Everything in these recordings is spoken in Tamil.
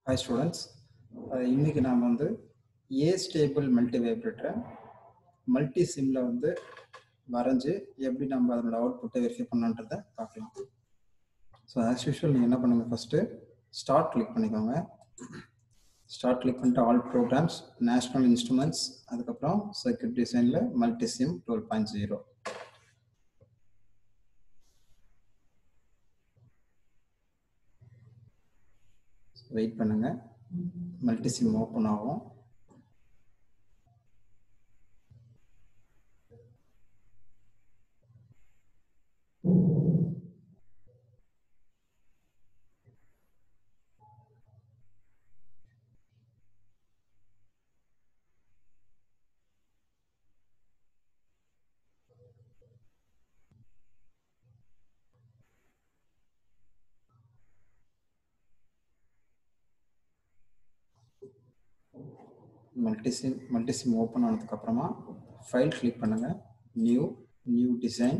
Hi students, இன்னைக்கு நாம் வந்து Astable Multivibrator Multisimல வந்து வரைஞ்சு எப்படி நம்ம அதோட அவுட்புட்டை வெரிஃபை பண்ணலான்றதை பார்க்கலாம். ஸோ ஆஸ் யூஷுவல் நீங்கள் என்ன பண்ணுங்கள், ஃபஸ்ட்டு ஸ்டார்ட் கிளிக் பண்ணிக்கோங்க. ஸ்டார்ட் கிளிக் பண்ணிட்டு ஆல் ப்ரோக்ராம்ஸ், நேஷ்னல் இன்ஸ்ட்ருமெண்ட்ஸ், அதுக்கப்புறம் சர்க்யூட் டிசைனில் மல்டிசிம் 12.0. வெயிட் பண்ணுங்க, மல்டிசிம் ஓப்பன் ஆகும். மல்டிசிம் ஓப்பன் ஆனதுக்கப்புறமா ஃபைல் கிளிக் பண்ணுங்கள், நியூ டிசைன்.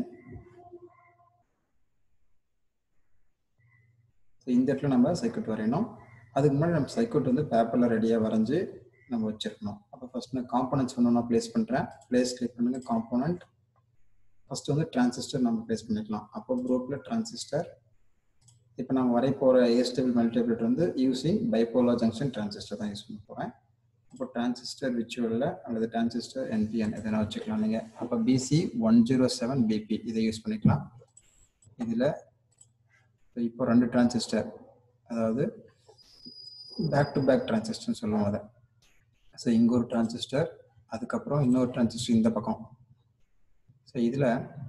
ஸோ இந்த இடத்துல நம்ம சர்க்யூட் வரையணும். அதுக்கு முன்னாடி நம்ம சர்க்யூட் வந்து பேப்பரில் ரெடியாக வரைஞ்சி நம்ம வச்சுருக்கணும். அப்போ ஃபஸ்ட் நான் காம்போனன்ட்ஸ் ஒன்று நான் ப்ளேஸ் பண்ணுறேன். ப்ளேஸ் கிளிக் பண்ணுங்கள், காம்போனன்ட். ஃபஸ்ட்டு வந்து டிரான்சிஸ்டர் நம்ம ப்ளேஸ் பண்ணிக்கலாம். அப்போ குரூப்பில் டிரான்சிஸ்டர். இப்போ நம்ம வரைய போகிற Astable Multivibrator வந்து யூசிங் பைபோலார் ஜங்ஷன் டிரான்சிஸ்டர் தான் யூஸ் பண்ண போகிறேன். அப்போ டிரான்சிஸ்டர் விர்ச்சுவலில் அல்லது டிரான்சிஸ்டர் NPN எதனா வச்சுக்கலாம் நீங்கள். அப்போ BC107BP இதை யூஸ் பண்ணிக்கலாம். இதில் இப்போ 2 டிரான்சிஸ்டர், அதாவது பேக் டு பேக் டிரான்சிஸ்டர்னு சொல்லுவோம் அதை. ஸோ இங்கே ஒரு டிரான்சிஸ்டர், அதுக்கப்புறம் இன்னொரு டிரான்சிஸ்டர் இந்த பக்கம். ஸோ இதில்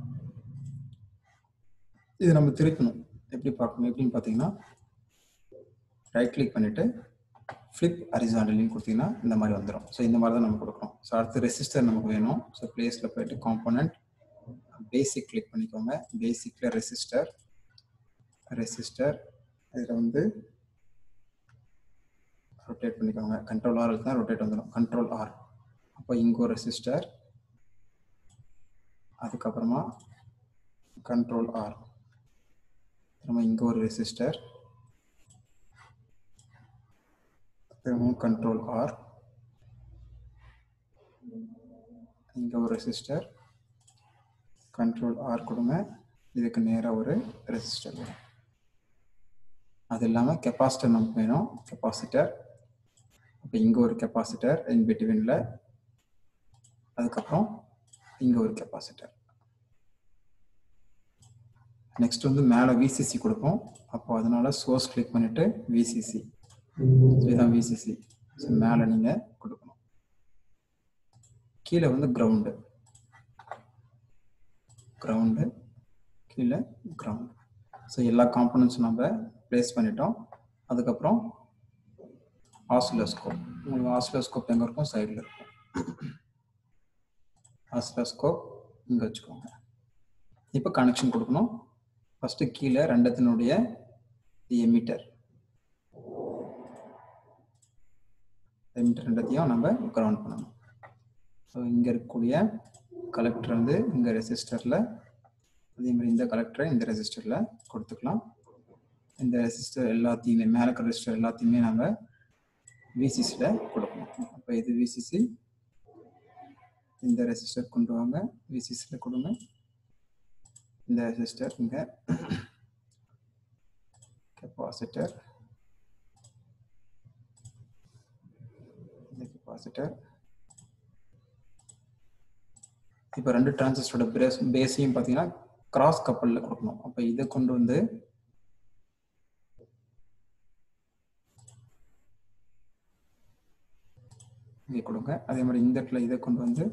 இது நம்ம திருப்பணும். எப்படி பார்க்கணும் எப்படின்னு பார்த்தீங்கன்னா, ரைட் கிளிக் பண்ணிவிட்டு ஃப்ளிப் ஹரிசாண்டல்னு கொடுத்தீங்கன்னா இந்த மாதிரி வந்துடும். ஸோ இந்த மாதிரி தான் நம்ம கொடுக்கணும். ஸோ அடுத்து ரெசிஸ்டர் நமக்கு வேணும். ஸோ பிளேஸில் போய்ட்டு காம்போனன்ட், பேசிக் கிளிக் பண்ணிக்கோங்க. பேசிக்கில் ரெசிஸ்டர் இதில் வந்து ரொட்டேட் பண்ணிக்கோங்க. கண்ட்ரோல் ஆர் தான் ரொட்டேட் வந்துடும், கண்ட்ரோல் ஆர். அப்போ இங்கே ஒரு ரெசிஸ்டர், அதுக்கப்புறமா கண்ட்ரோல் ஆர், திரும்ப இங்கே ஒரு ரெசிஸ்டர், திரும்பவும் கண்ட்ரோல் ஆர், இங்கே ஒரு ரெசிஸ்டர், கண்ட்ரோல் ஆர் கொடுங்க. இதுக்கு நேராக ஒரு ரெசிஸ்டர் வரும். அது இல்லாமல் கெப்பாசிட்டர் நமக்கு வேணும், கெப்பாசிட்டர். இப்போ இங்கே ஒரு கெப்பாசிட்டர் இன் பிட்வீனில், அதுக்கப்புறம் இங்கே ஒரு கெப்பாசிட்டர். நெக்ஸ்ட் வந்து மேலே விசிசி கொடுப்போம். அப்போ அதனால சோர்ஸ் கிளிக் பண்ணிவிட்டு விசிசி, இதுதான் விசிசி. ஸோ மேலே நீங்கள் கொடுக்கணும். கீழே வந்து கிரவுண்டு, கீழே கிரவுண்டு. ஸோ எல்லா காம்போனன்ட்ஸும் நம்ம ப்ளேஸ் பண்ணிட்டோம். அதுக்கப்புறம் ஆசிலோஸ்கோப். உங்களுக்கு ஆசிலோஸ்கோப் எங்கே இருக்கும்? சைடில் இருக்கும். ஆசிலோஸ்கோப் இங்கே வச்சுக்கோங்க. இப்போ கனெக்ஷன் கொடுக்கணும். ஃபஸ்ட்டு கீழே ரெண்டத்தினுடைய எமிட்டர் ரெண்டத்தையும் நம்ம கிரவுண்ட் பண்ணணும். ஸோ இங்கே இருக்கக்கூடிய கலெக்டர் வந்து இங்கே ரெசிஸ்டரில், அதே மாதிரி இந்த கலெக்டரை இந்த ரெசிஸ்டரில் கொடுத்துக்கலாம். இந்த ரெசிஸ்டர் எல்லாத்தையுமே, மேலே இருக்கிற ரெசிஸ்டர் எல்லாத்தையுமே நம்ம விசிசியில் கொடுக்கணும். அப்போ இது விசிசி, இந்த ரெசிஸ்டர் கொண்டு வாங்க, விசிசியில் கொடுங்க. இந்த ரெசிஸ்டர் இங்கே, கெப்பாசிட்டர், இந்த கெப்பாசிட்டர். இப்போ 2 டிரான்சிஸ்டரோட பேஸையும் பார்த்தீங்கன்னா கிராஸ் கப்பலில் கொடுக்கணும். அப்போ இதை கொண்டு வந்து இங்கே கொடுங்க. அதே மாதிரி இந்த இடத்துல இதை கொண்டு வந்து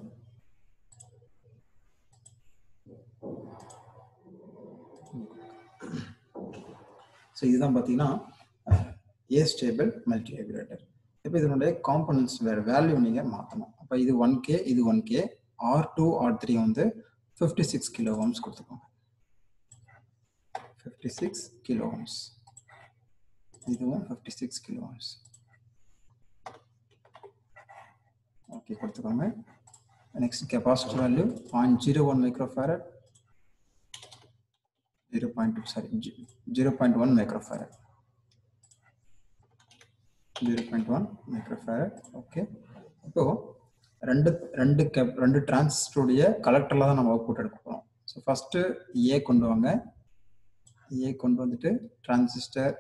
ஸோ இதுதான் பார்த்தீங்கன்னா Astable Multivibrator. இப்போ இதனுடைய காம்போனன்ட்ஸ் வேறு வேல்யூ நீங்கள் மாற்றணும். அப்போ இது 1K, இது 1K, R2 R3 வந்து 56 கிலோ ஓம்ஸ் கொடுத்துக்கோங்க. 56 கிலோ ஓம்ஸ், இதுவும் 56 கிலோ ஓம்ஸ். ஓகே கொடுத்துக்கோங்க. Next capacitor value 0.01 microfarad, 0.1 microfarad. 0.1 microfarad. Okay, இப்போ ரெண்டு டிரான்சிஸ்டருடைய கலெக்டர்ல தான் நம்ம அவுட்புட் எடுக்க போகிறோம். ஸோ ஃபஸ்ட்டு ஏ கொண்டு வாங்க. ஏ கொண்டு வந்துட்டு டிரான்சிஸ்டர்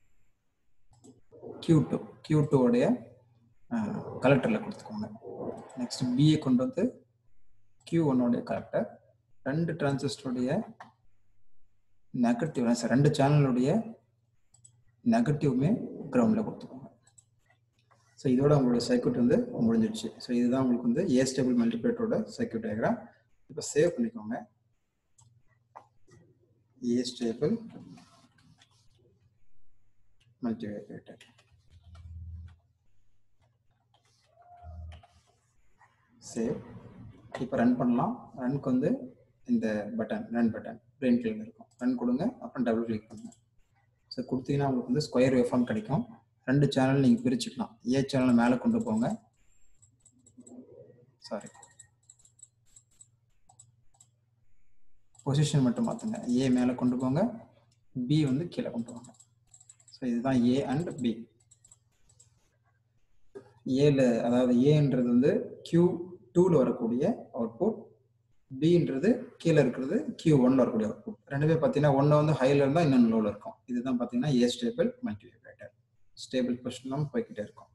Q2 உடைய கலெக்டரில் கொடுத்துக்கோங்க. நெக்ஸ்ட் பிஏ கொண்டு வந்து Q1 உடைய கலெக்டர். ரெண்டு டிரான்சிஸ்டருடைய நெகட்டிவ், ரெண்டு சேனலுடைய நெகட்டிவ்மே கிரவுண்டில் கொடுத்துக்கோங்க. ஸோ இதோட உங்களுடைய சர்க்யூட் வந்து முடிஞ்சிடுச்சு. ஸோ இதுதான் உங்களுக்கு வந்து ஏஸ்டேபிள் மல்டிபிளேட்டரோட சர்க்யூட் டயக்ராம். இப்போ சேவ் பண்ணிக்கோங்க. ஏஸ்டேபிள் மல்டிவைப்ரேட்டர். சேவ். இப்போ ரன் பண்ணலாம். ரன்க்கு வந்து இந்த பட்டன், ரன் பட்டன் கிரீன் கலர்ல இருக்கும். ரன் கொடுங்க, அப்புறம் டபுள் கிளிக் பண்ணுங்க. ஸோ கொடுத்தீங்கன்னா உங்களுக்கு வந்து ஸ்கொயர் வேவ்ஃபார்ம் கிடைக்கும். ரெண்டு சேனல் நீங்கள் பிரிச்சுக்கலாம். ஏ சேனலை மேலே கொண்டு போங்க, சாரி பொசிஷன் மட்டும் மாற்றுங்க. ஏ மேலே கொண்டு போங்க, பி வந்து கீழே கொண்டு போங்க. ஸோ இதுதான் ஏ அண்ட் பி. ஏல, அதாவது ஏன்றது வந்து Q2ல வரக்கூடிய அவுட்புட், பின்றது கீழே இருக்கிறது Q1ல வரக்கூடிய அவுட்புட். ரெண்டுமே பார்த்தீங்கன்னா ஒன்று வந்து ஹையில் இருந்தால் இன்னொன்று லோவில் இருக்கும். இதுதான் பார்த்தீங்கன்னா astable multivibrator. Stable position போய்கிட்டே இருக்கும்.